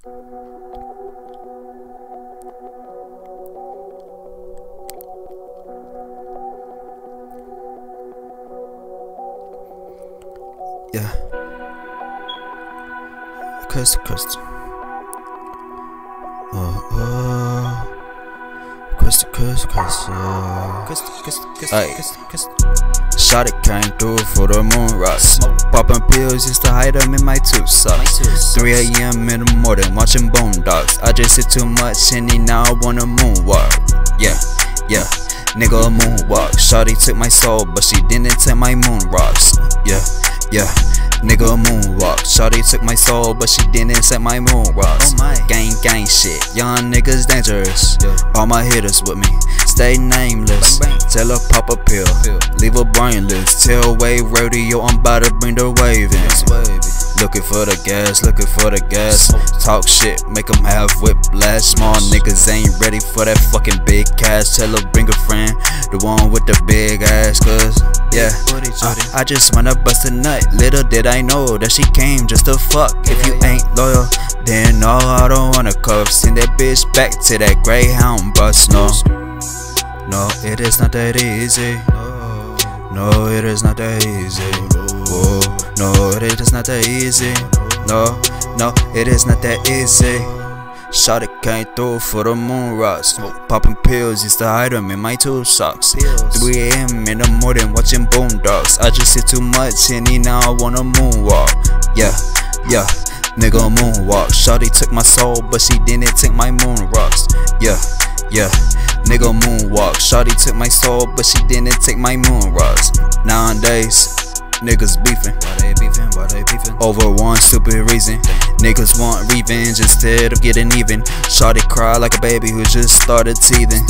Yeah. Coast to coast. Coast to coast, Shot it came through for the moon rocks. Popping pills used to hide them in my two socks. 3 AM in the morning watching Boondocks. I just did too much Henny, now I wanna moonwalk. Yeah, nigga a moonwalk. Shawty took my soul, but she didn't take my moon rocks. Yeah, nigga a moonwalk. Shawty took my soul, but she didn't take my moon rocks. Gang shit, young niggas dangerous. All my hitters with me, stay nameless. Tell her pop a pill, leave her brainless. Tell Wave Radio I'm about to bring the wave in. Looking for the gas, talk shit, make them have whiplash. Small niggas ain't ready for that fucking big cash. Tell her bring a friend, the one with the big ass, cause yeah, I just wanna bust a nut. Little did I know that she came just to fuck. If you ain't loyal, then no, I don't wanna cuff. Send that bitch back to that Greyhound bus. No, it is not that easy. No, it is not that easy. Whoa, no, it is not that easy. No, it is not that easy. Shawty came through for the moon rocks. Popping pills, used to hide them in my two socks. 3 AM in the morning watching Boondocks. I just did too much Henny, now I wanna moonwalk. Yeah, nigga moonwalk. Shawty took my soul, but she didn't take my moon rocks. Yeah, nigga moonwalk. Shawty took my soul, but she didn't take my moon rocks. Nowadays, niggas beefing. Why they beefing? Over one stupid reason. Niggas want revenge instead of getting even. Shawty cry like a baby who just started teething.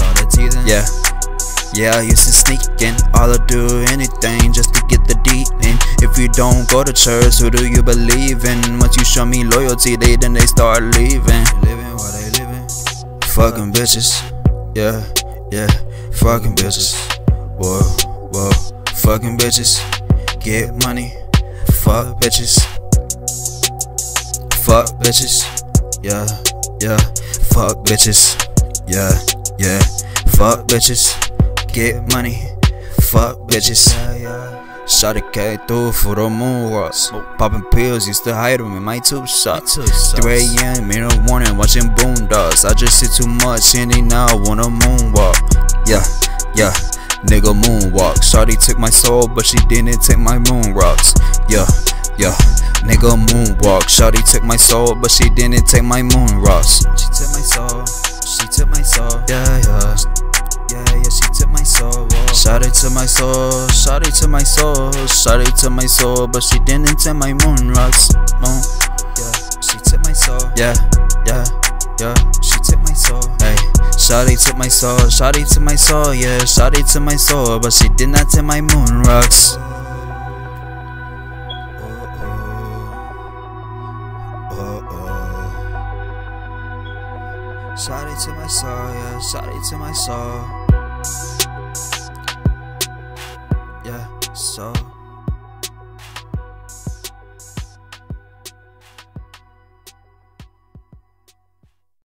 Yeah, I used to sneak in. All I do anything just to get the D in. If you don't go to church, who do you believe in? Once you show me loyalty, then they start leaving. Why they living? Fucking bitches. Yeah, fucking bitches. Whoa, fucking bitches. Get money. Fuck bitches. Yeah, fuck bitches. Yeah, fuck bitches. Get money. Fuck bitches. Shawty came through for the moon rocks. Popping pills, used to hide them in my two socks. 3 AM in the morning watching Boondocks. I just did too much Henny, now I wanna moonwalk. Yeah, nigga moonwalk. Shawty took my soul, but she didn't take my moon rocks. Yeah, nigga moonwalk. Shawty took my soul, but she didn't take my moon rocks. She took my soul. Yeah, she took my soul. Shawty took my soul, but she didn't take my moon rocks. She took my soul. Yeah, she took my soul. Hey, Shawty took my soul, yeah, Shawty took my soul, but she did not take my moon rocks. Shawty to my soul, yeah, shawty to my soul. Yeah, so